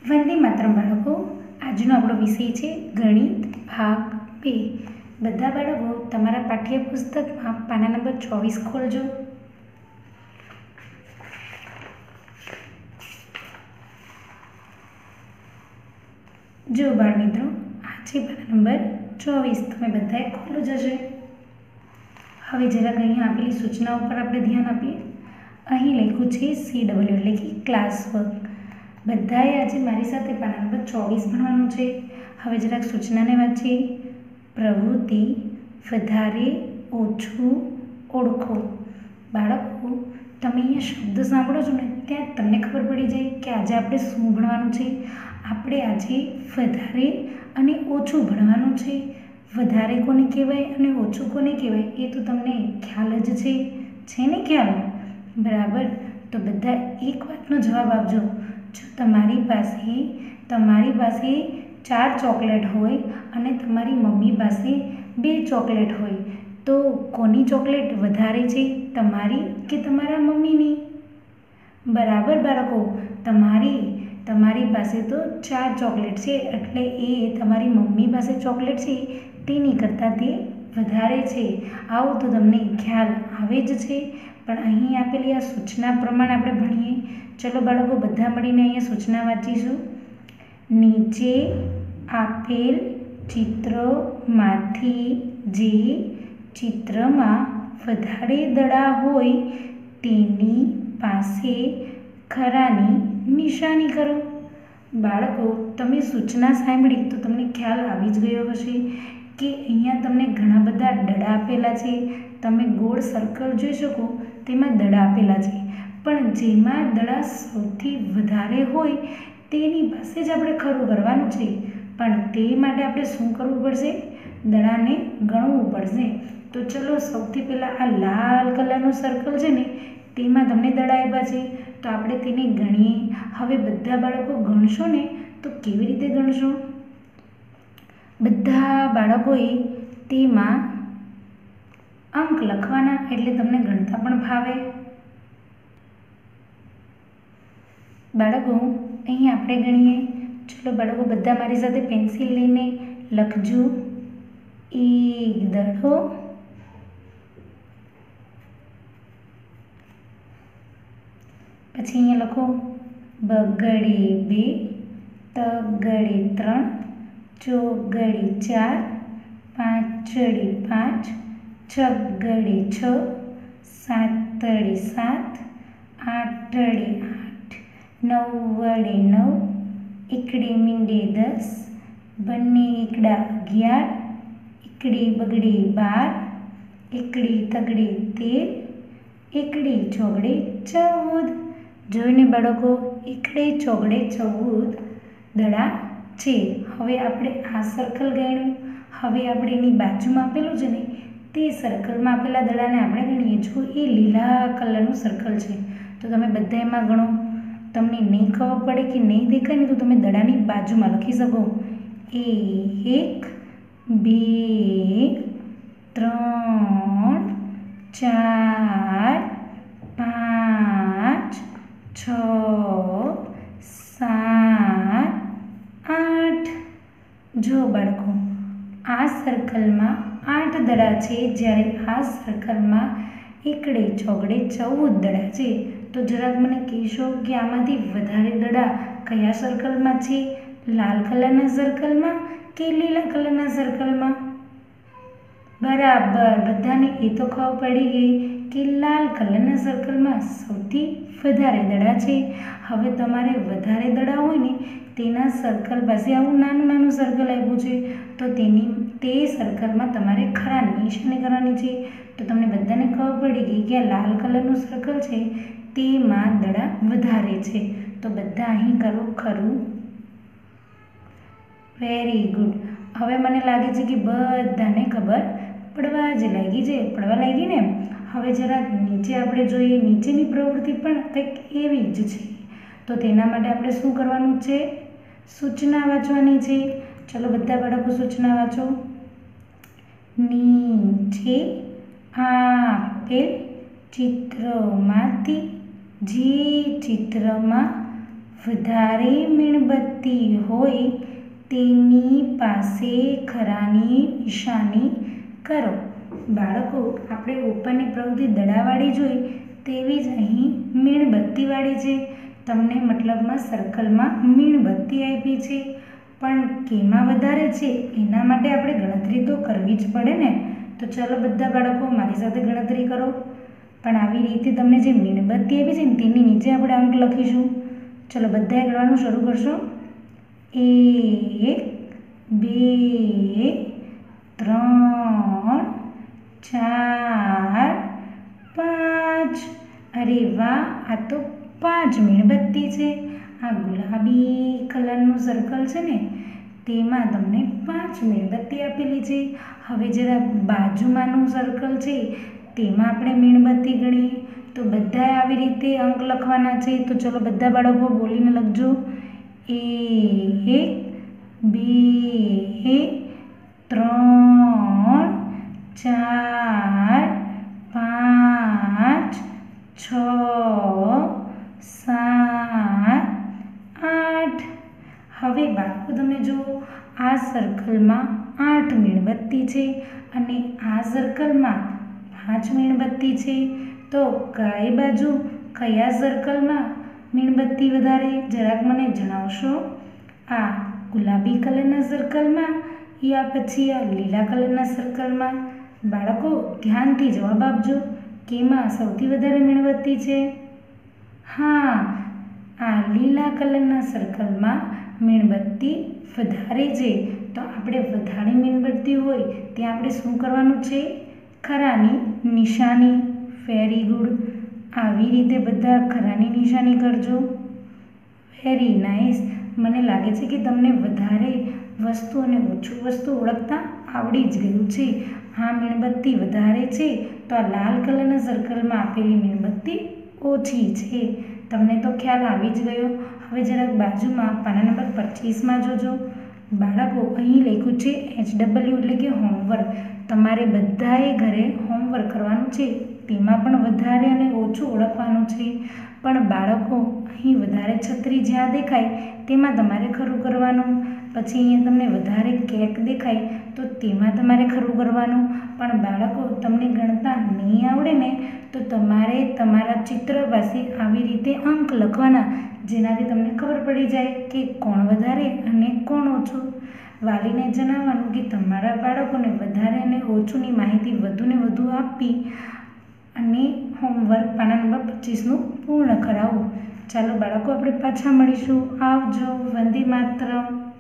વંદે માતરમ બાળકો, આજનો આપણો વિષય છે ગણિત ભાગ 2। બધા બાળકો તમારા પાઠ્યપુસ્તકમાં પાના નંબર 24 ખોલજો। જો બાળ મિત્રો, આ છે પાના નંબર 24, તમે બધાએ ખોલો જશે। હવે જરાક અહીંયા આપેલી સૂચનાઓ પર આપણે ધ્યાન આપીએ। અહીં લખ્યું છે CW એટલે કે ક્લાસ વર્ક। બધાએ આજે મારી સાથે પાના નંબર 24 ભણવાનું છે। હવે જરાક સૂચનાને વાંચીએ। પ્રવૃત્તિ વધારે ઓછું ઓળખો। બાળકો, તમે અહીંયા શબ્દ સાંભળો છો ને, ત્યાં તમને ખબર પડી જાય કે આજે આપણે શું ભણવાનું છે। આપણે આજે વધારે અને ઓછું ભણવાનું છે। વધારે કોને કહેવાય અને ઓછું કોને કહેવાય એ તો તમને ખ્યાલ જ છે ને ખ્યાલ? બરાબર, તો બધા એક વાતનો જવાબ આપજો। જો તમારી પાસે 4 ચોકલેટ હોય અને તમારી મમ્મી પાસે 2 ચોકલેટ હોય, તો કોની ચોકલેટ વધારે છે, તમારી કે તમારા મમ્મીની? બરાબર બાળકો, તમારી પાસે તો 4 ચોકલેટ છે, એટલે એ તમારી મમ્મી પાસે ચોકલેટ છે તેની કરતાં તે વધારે છે। આવું તો તમને ખ્યાલ આવે જ છે। પણ અહીં આપેલી આ સૂચના પ્રમાણે આપણે ભણીએ। ચલો બાળકો, બધા મળીને અહીંયા સૂચના વાંચીશું। નીચે આપેલ ચિત્રમાંથી જે ચિત્રમાં વધારે દડા હોય તેની પાસે ખરાની નિશાની કરો। બાળકો, તમે સૂચના સાંભળી તો તમને ખ્યાલ આવી જ ગયો હશે કે અહીંયા તમને ઘણા બધા દડા આપેલા છે। તમે ગોળ સર્કલ જોઈ શકો, તેમાં દડા આપેલા છે, પણ જેમાં દડા સૌથી વધારે હોય તેની પાસે જ આપણે ખરું કરવાનું છે। પણ તે માટે આપણે શું કરવું પડશે? દડાને ગણવું પડશે। તો ચલો, સૌથી પહેલાં આ લાલ કલરનું સર્કલ છે ને, તેમાં તમને દડા આપ્યા છે, તો આપણે તેને ગણીએ। હવે બધા બાળકો ગણશો ને, તો કેવી રીતે ગણશો? બધા બાળકોએ તેમાં અંક લખવાના, એટલે તમને ગણતા પણ ફાવે। બાળકો, અહીં આપણે ગણીએ। ચલો બાળકો, બધા મારી સાથે પેન્સિલ લઈને લખજો। 1 દડો, પછી અહીંયા લખો બગડે 2, તગડે 3, ચોગડે 4, પાંચડે 5, છગડે 6, સાતડે 7, આઠડે 8, નવડે 9, એકડે મીંડે 10, બંને એકડા 11, એકડી બગડી 12, એકડી તગડી 13, એકડી ચોગડે 14। જોઈને બાળકો, એકડે ચોગડે 14 દડા છે। હવે આપણે આ સર્કલ ગણ્યું। હવે આપણે એની બાજુમાં આપેલું છે ને, તે સર્કલમાં આપેલા દડાને આપણે ગણીએ। જો એ લીલા કલરનું સર્કલ છે, તો તમે બધા એમાં ગણો। તમને નહીં ખબર પડે કે નહીં દેખાય ને, તો તમે દડાની બાજુમાં લખી શકો। 1, 2, 3, 4, 5, 6, 7, 8। જો બાળકો, આ સર્કલમાં 8 દડા છે, જ્યારે આ સર્કલમાં એકડે ચોગડે 14 દડા છે। તો જરાક મને કહેશો કે આમાંથી વધારે દડા કયા સર્કલમાં છે? લાલ કલરના સર્કલમાં કે લીલા કલરના સર્કલમાં? બરાબર, બધાને એ તો ખબર પડી ગઈ કે લાલ કલરના સર્કલમાં સૌથી વધારે દડા છે। હવે તમારે વધારે દડા હોય ને, તેના સર્કલ પાસે આવું નાનું નાનું સર્કલ આપ્યું છે, તો તે સર્કલમાં તમારે ખરાની નિશાની કરવાની છે। તો તમને બધાને ખબર પડી ગઈ કે આ લાલ કલરનું સર્કલ છે, તેમાં દડા વધારે છે। તો બધા અહીં કરો ખરું। Very good. હવે મને લાગે છે કે બધાને ખબર પડવા જ લાગી છે, પડવા લાગી ને? હવે જરા નીચે આપણે જોઈએ। નીચેની પ્રવૃત્તિ પણ કંઈક એવી જ છે, તો તેના માટે આપણે શું કરવાનું છે? સૂચના વાંચવાની છે। ચલો બધા બાળકો સૂચના વાંચો। નીચે આપેલ ચિત્રમાંથી જે ચિત્રમાં વધારે મીણબત્તી હોય તેની પાસે ખરાની નિશાની કરો. બાળકો, આપણે ઉપરની પ્રવૃત્તિ દડાવાળી જોઈ તેવી જ અહીં મીણબત્તીવાળી છે. તમને મતલબમાં સર્કલમાં મીણબત્તી આપી છે, પણ કેમાં વધારે છે એના માટે આપણે ગણતરી તો કરવી જ પડે ને. તો ચલો બધા બાળકો મારી સાથે ગણતરી કરો. પણ આવી રીતે તમને જે મીણબત્તી આપી છે ને તેની નીચે આપણે અંક લખીશું. ચલો બધાએ ગણવાનું શરૂ કરશો. 1 2 3 4 5. અરે વાહ, આ તો 5 મીણબત્તી છે. આ ગુલાબી કલરનું સર્કલ છે ને તેમાં તમને 5 મીણબત્તી આપેલી છે. હવે જરા બાજુમાંનું સર્કલ છે તેમાં આપણે મીણબત્તી ગણીએ તો બધાએ આવી રીતે અંક લખવાના છે. તો ચલો બધા બાળકો બોલીને લખજો. 1 2 3 4 5 6 7 8. હવે બાળકો તમે જુઓ, આ સર્કલમાં 8 મીણબત્તી છે અને આ સર્કલમાં 5 મીણબત્તી છે. તો કઈ બાજુ કયા સર્કલમાં મીણબત્તી વધારે જરાક મને જણાવશો? આ ગુલાબી કલરના સર્કલમાં યા પછી આ લીલા કલરના સર્કલમાં? બાળકો ધ્યાનથી જવાબ આપજો. કેમાં સૌથી વધારે મીણબત્તી છે? હા, આ લીલા કલરના સર્કલમાં મીણબત્તી વધારે છે. તો આપણે વધારે મીણબત્તી હોય ત્યાં આપણે શું કરવાનું છે? ખરાની નિશાની. Very good. આવી રીતે બધા ખરાની નિશાની કરજો. Very nice. મને લાગે છે કે તમને વધારે વસ્તુ અને ઓછું વસ્તુ ઓળખતા આવડી જ ગયું છે. આ મીણબત્તી વધારે છે તો આ લાલ કલરના સર્કલમાં આપેલી મીણબત્તી ઓછી છે. તમને તો ખ્યાલ આવી જ ગયો. હવે જરાક બાજુમાં પાના નંબર 25માં જોજો. બાળકો અહીં લખ્યું છે HW એટલે કે હોમવર્ક. તમારે બધાએ ઘરે હોમવર્ક કરવાનું છે. તેમાં પણ વધારે અને ઓછું ઓળખવાનું છે. પણ બાળકો અહીં વધારે છત્રી જ્યાં દેખાય તેમાં તમારે ખરું કરવાનું. પછી અહીંયા તમને વધારે કેક દેખાય તો તેમાં તમારે ખરું કરવાનું. પણ બાળકો તમને ગણતા નહીં આવડે ને તો તમારે તમારા ચિત્ર પાસે આવી રીતે અંક લખવાના, જેનાથી તમને ખબર પડી જાય કે કોણ વધારે અને કોણ ઓછું. વાલીને જણાવવાનું કે તમારા બાળકોને વધારે અને ઓછુંની માહિતી વધુને વધુ આપી અને હોમવર્ક પાના નંબર 25નું પૂર્ણ કરાવવું. ચાલો બાળકો, આપણે પાછા મળીશું. આવજો. વંદે માતરમ.